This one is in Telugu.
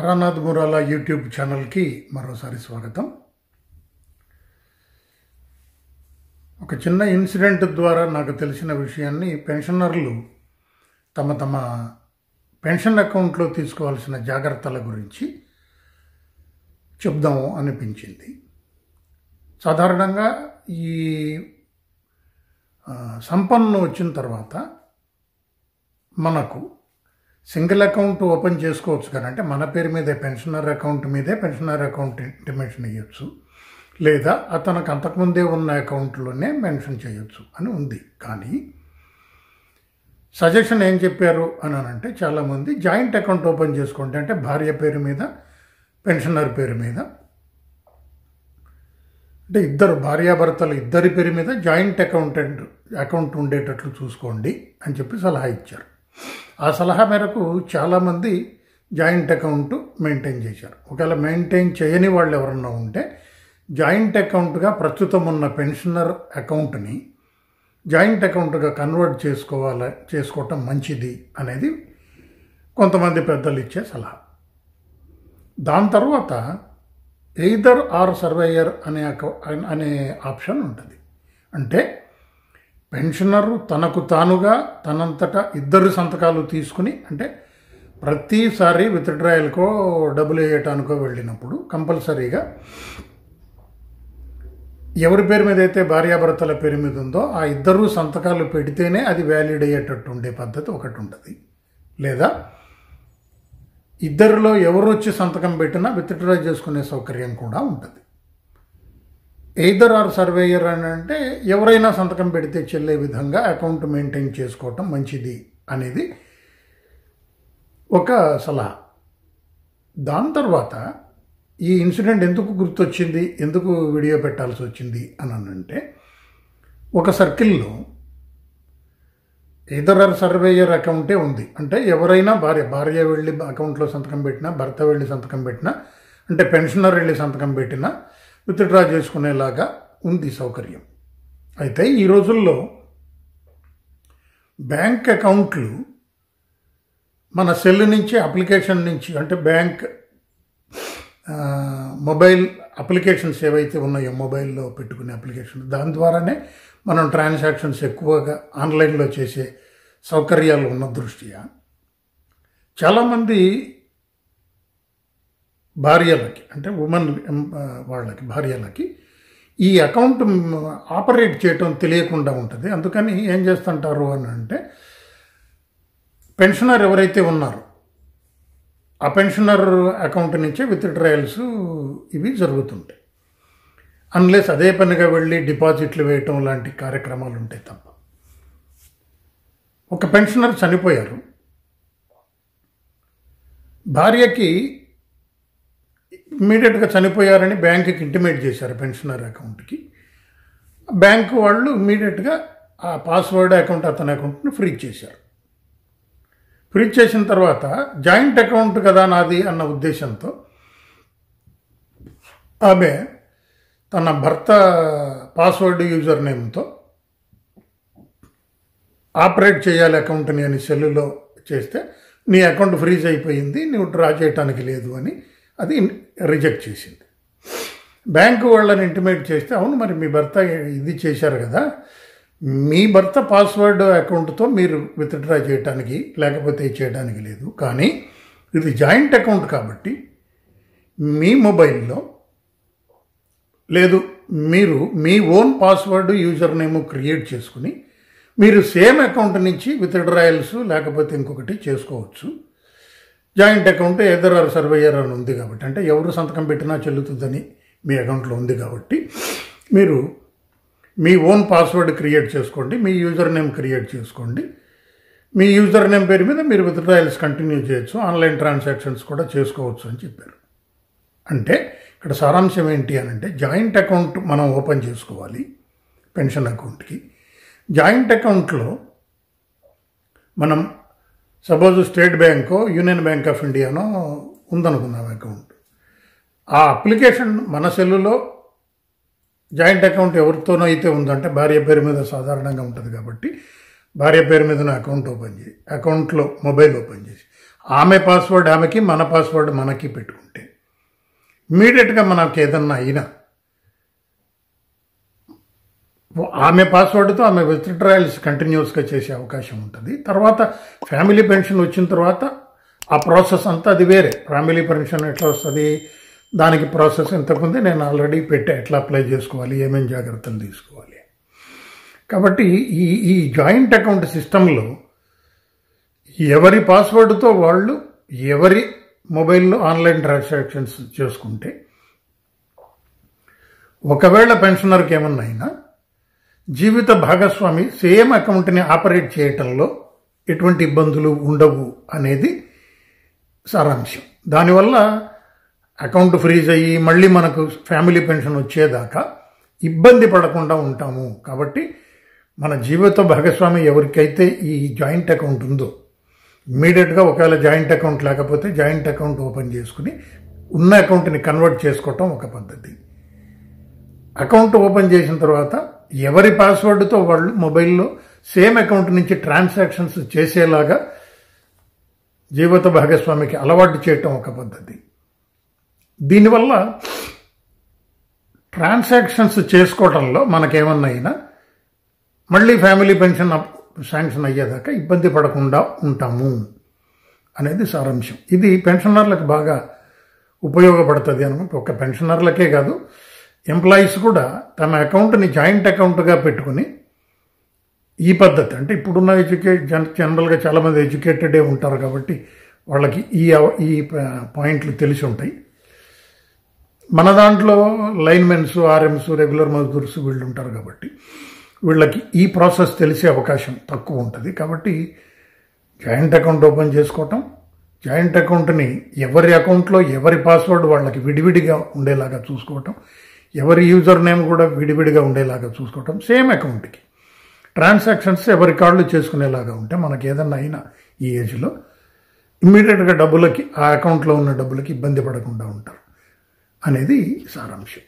తారానాథ్ మురాలా యూట్యూబ్ ఛానల్కి మరోసారి స్వాగతం. ఒక చిన్న ఇన్సిడెంట్ ద్వారా నాకు తెలిసిన విషయాన్ని పెన్షనర్లు తమ పెన్షన్ అకౌంట్లో తీసుకోవాల్సిన జాగ్రత్తల గురించి చెప్దాము అనిపించింది. సాధారణంగా ఈ సంపన్న వచ్చిన తర్వాత మనకు సింగిల్ అకౌంట్ ఓపెన్ చేసుకోవచ్చు కానీ, అంటే మన పేరు మీదే పెన్షనర్ అకౌంట్ మీదే పెన్షనర్ అకౌంట్ ఇంటిమేషన్ ఇవ్వచ్చు, లేదా అతనికి అంతకుముందే ఉన్న అకౌంట్లోనే మెన్షన్ చేయొచ్చు అని ఉంది. కానీ సజెషన్ ఏం చెప్పారు అని అంటే, చాలామంది జాయింట్ అకౌంట్ ఓపెన్ చేసుకోండి, అంటే భార్య పేరు మీద పెన్షనర్ పేరు మీద, అంటే ఇద్దరు భార్యాభర్తలు ఇద్దరి పేరు మీద జాయింట్ అకౌంట్ ఉండేటట్లు చూసుకోండి అని చెప్పి సలహా ఇచ్చారు. ఆ సలహా మేరకు చాలామంది జాయింట్ అకౌంట్ మెయింటైన్ చేశారు. ఒకవేళ మెయింటైన్ చేయని వాళ్ళు ఎవరన్నా ఉంటే జాయింట్ అకౌంట్గా ప్రస్తుతం ఉన్న పెన్షనర్ అకౌంట్ని జాయింట్ అకౌంట్గా కన్వర్ట్ చేసుకోవటం మంచిది అనేది కొంతమంది పెద్దలు ఇచ్చే సలహా. దాని తర్వాత ఎయిదర్ ఆర్ సర్వేయర్ అనే ఆప్షన్ ఉంటుంది. అంటే పెన్షనరు తనకు తానుగా తనంతటా ఇద్దరు సంతకాలు తీసుకుని, అంటే ప్రతిసారి విత్డ్రాయల్కో డబ్బులు వేయటానికో వెళ్ళినప్పుడు కంపల్సరీగా ఎవరి పేరు మీద అయితే భార్యాభర్తల పేరు మీద ఉందో ఆ ఇద్దరు సంతకాలు పెడితేనే అది వ్యాలిడ్ అయ్యేటట్టు ఉండే పద్ధతి ఒకటి ఉంటుంది. లేదా ఇద్దరిలో ఎవరు వచ్చి సంతకం పెట్టినా విత్డ్రా చేసుకునే సౌకర్యం కూడా ఉంటుంది. ఎయిదర్ ఆర్ సర్వేయర్ అని అంటే ఎవరైనా సంతకం పెడితే చెల్లే విధంగా అకౌంట్ మెయింటైన్ చేసుకోవటం మంచిది అనేది ఒక సలహా. దాని తర్వాత ఈ ఇన్సిడెంట్ ఎందుకు గుర్తొచ్చింది, ఎందుకు వీడియో పెట్టాల్సి వచ్చింది అని అంటే, ఒక సర్కిల్లో ఎయిదర్ ఆర్ సర్వేయర్ అకౌంటే ఉంది. అంటే ఎవరైనా భార్య వెళ్ళి అకౌంట్లో సంతకం పెట్టినా, భర్త వెళ్ళి సంతకం పెట్టినా, అంటే పెన్షనర్ వెళ్ళి సంతకం పెట్టినా విత్డ్రా చేసుకునేలాగా ఉంది సౌకర్యం. అయితే ఈ రోజుల్లో బ్యాంక్ అకౌంట్లు మన సెల్ నుంచి, అప్లికేషన్ నుంచి, అంటే బ్యాంక్ మొబైల్ అప్లికేషన్స్ ఏవైతే ఉన్నాయో మొబైల్లో పెట్టుకునే అప్లికేషన్, దాని ద్వారానే మనం ట్రాన్సాక్షన్స్ ఎక్కువగా ఆన్లైన్లో చేసే సౌకర్యాలు ఉన్న దృష్ట్యా చాలామంది భార్యలకి, అంటే ఉమెన్ వాళ్ళకి భార్యలకి ఈ అకౌంట్ ఆపరేట్ చేయటం తెలియకుండా ఉంటుంది. అందుకని ఏం చేస్తుంటారు అని అంటే, పెన్షనర్ ఎవరైతే ఉన్నారో ఆ పెన్షనర్ అకౌంట్ నుంచే విత్డ్రాయల్స్ ఇవి జరుగుతుంటాయి. అన్లెస్ అదే పనిగా వెళ్ళి డిపాజిట్లు వేయటం లాంటి కార్యక్రమాలు ఉంటాయి తప్ప. ఒక పెన్షనర్ చనిపోయారు, భార్యకి ఇమ్మీడియట్గా చనిపోయారని బ్యాంకుకి ఇంటిమేట్ చేశారు పెన్షనర్ అకౌంట్కి. బ్యాంకు వాళ్ళు ఇమ్మీడియట్గా ఆ పాస్వర్డ్ అకౌంట్ అతని అకౌంట్ని ఫ్రీజ్ చేశారు. ఫ్రీజ్ చేసిన తర్వాత జాయింట్ అకౌంట్ కదా నాది అన్న ఉద్దేశంతో ఆమె తన భర్త పాస్వర్డ్ యూజర్ నేమ్తో ఆపరేట్ చేయాలి అకౌంట్ని అని సెల్లులో చేస్తే, నీ అకౌంట్ ఫ్రీజ్ అయిపోయింది, నువ్వు డ్రా చేయటానికి లేదు అని అది రిజెక్ట్ చేసింది. బ్యాంకు వాళ్ళని ఇంటిమేట్ చేస్తే, అవును మరి మీ భర్త ఇది చేశారు కదా, మీ భర్త పాస్వర్డ్ అకౌంట్తో మీరు విత్డ్రా చేయడానికి లేకపోతే చేయడానికి లేదు, కానీ ఇది జాయింట్ అకౌంట్ కాబట్టి మీ మొబైల్లో లేదు, మీరు మీ own password user name create చేసుకుని మీరు సేమ్ అకౌంట్ నుంచి విత్డ్రాయల్స్ లేకపోతే ఇంకొకటి చేసుకోవచ్చు. Joint account either or survivor అని ఉంది కాబట్టి, అంటే ఎవరు సంతకం పెట్టినా చెల్లుతుందని మీ అకౌంట్లో ఉంది కాబట్టి మీరు మీ ఓన్ పాస్వర్డ్ క్రియేట్ చేసుకోండి, మీ యూజర్ నేమ్ క్రియేట్ చేసుకోండి, మీ యూజర్ నేమ్ పేరు మీద మీరు విత్డ్రాయల్స్ కంటిన్యూ చేయొచ్చు, ఆన్లైన్ ట్రాన్సాక్షన్స్ కూడా చేసుకోవచ్చు అని చెప్పారు. అంటే ఇక్కడ సారాంశం ఏంటి అని అంటే, జాయింట్ అకౌంట్ మనం ఓపెన్ చేసుకోవాలి పెన్షన్ అకౌంట్కి. జాయింట్ అకౌంట్లో మనం సపోజ్ స్టేట్ బ్యాంకో యూనియన్ బ్యాంక్ ఆఫ్ ఇండియానో ఉందనుకున్నాం అకౌంట్, ఆ అప్లికేషన్ మన సెల్లులో జాయింట్ అకౌంట్ ఎవరితోనో అయితే ఉందంటే భార్య పేరు మీద సాధారణంగా ఉంటుంది కాబట్టి భార్య పేరు మీద అకౌంట్ ఓపెన్ చేసి అకౌంట్లో మొబైల్ ఓపెన్ చేసి ఆమె పాస్వర్డ్ ఆమెకి, మన పాస్వర్డ్ మనకి పెట్టుకుంటే ఇమ్మీడియట్గా మనకు ఏదన్నా అయినా ఆమె పాస్వర్డ్తో ఆమె విత్డ్రాయల్స్ కంటిన్యూస్గా చేసే అవకాశం ఉంటుంది. తర్వాత ఫ్యామిలీ పెన్షన్ వచ్చిన తర్వాత ఆ ప్రాసెస్ అంతా అది వేరే. ఫ్యామిలీ పెన్షన్ ఎట్లా వస్తుంది, దానికి ప్రాసెస్ ఇంతకుముందే నేను ఆల్రెడీ పెట్టా, ఎట్లా అప్లై చేసుకోవాలి, ఏమేమి జాగ్రత్తలు తీసుకోవాలి. కాబట్టి ఈ జాయింట్ అకౌంట్ సిస్టంలో ఎవరి పాస్వర్డ్తో వాళ్ళు ఎవరి మొబైల్లో ఆన్లైన్ ట్రాన్సాక్షన్స్ చేసుకుంటే, ఒకవేళ పెన్షనర్కి ఏమన్నా అయినా జీవిత భాగస్వామి సేమ్ అకౌంట్ని ఆపరేట్ చేయటంలో ఎటువంటి ఇబ్బందులు ఉండవు అనేది సారాంశం. దానివల్ల అకౌంట్ ఫ్రీజ్ అయ్యి మళ్ళీ మనకు ఫ్యామిలీ పెన్షన్ వచ్చేదాకా ఇబ్బంది పడకుండా ఉంటాము. కాబట్టి మన జీవిత భాగస్వామి ఎవరికైతే ఈ జాయింట్ అకౌంట్ ఉందో ఇమ్మీడియట్గా, ఒకవేళ జాయింట్ అకౌంట్ లేకపోతే జాయింట్ అకౌంట్ ఓపెన్ చేసుకుని ఉన్న అకౌంట్ని కన్వర్ట్ చేసుకోవటం ఒక పద్ధతి. అకౌంట్ ఓపెన్ చేసిన తర్వాత ఎవరి పాస్వర్డ్తో వాళ్ళు మొబైల్లో సేమ్ అకౌంట్ నుంచి ట్రాన్సాక్షన్స్ చేసేలాగా జీవిత భాగస్వామికి అలవాటు చేయటం ఒక పద్ధతి. దీనివల్ల ట్రాన్సాక్షన్స్ చేసుకోవటంలో మనకేమన్నా అయినా మళ్ళీ ఫ్యామిలీ పెన్షన్ శాంక్షన్ అయ్యేదాకా ఇబ్బంది పడకుండా ఉంటాము అనేది సారాంశం. ఇది పెన్షనర్లకు బాగా ఉపయోగపడుతుంది అనుకుంటే, ఒక పెన్షనర్లకే కాదు, ఎంప్లాయీస్ కూడా తమ అకౌంట్ని జాయింట్ అకౌంట్గా పెట్టుకుని ఈ పద్ధతి, అంటే ఇప్పుడున్న జనరల్గా చాలామంది ఎడ్యుకేటెడే ఉంటారు కాబట్టి వాళ్ళకి ఈ పాయింట్లు తెలిసి ఉంటాయి. మన దాంట్లో లైన్మెన్స్, ఆర్ఎంస్, రెగ్యులర్ మజ్దూర్స్ వీళ్ళు ఉంటారు కాబట్టి వీళ్ళకి ఈ ప్రాసెస్ తెలిసే అవకాశం తక్కువ ఉంటుంది. కాబట్టి జాయింట్ అకౌంట్ ఓపెన్ చేసుకోవటం, జాయింట్ అకౌంట్ని ఎవరి అకౌంట్లో ఎవరి పాస్వర్డ్ వాళ్ళకి విడివిడిగా ఉండేలాగా చూసుకోవటం, ఎవరి యూజర్ నేమ్ కూడా విడివిడిగా ఉండేలాగా చూసుకోవటం, సేమ్ అకౌంట్కి ట్రాన్సాక్షన్స్ ఎవరి కాళ్ళు చేసుకునేలాగా ఉంటే మనకి ఏదన్నా అయినా ఈ ఏజ్లో ఇమ్మీడియట్గా డబ్బులకి, ఆ అకౌంట్లో ఉన్న డబ్బులకి ఇబ్బంది పడకుండా ఉంటారు అనేది సారాంశం.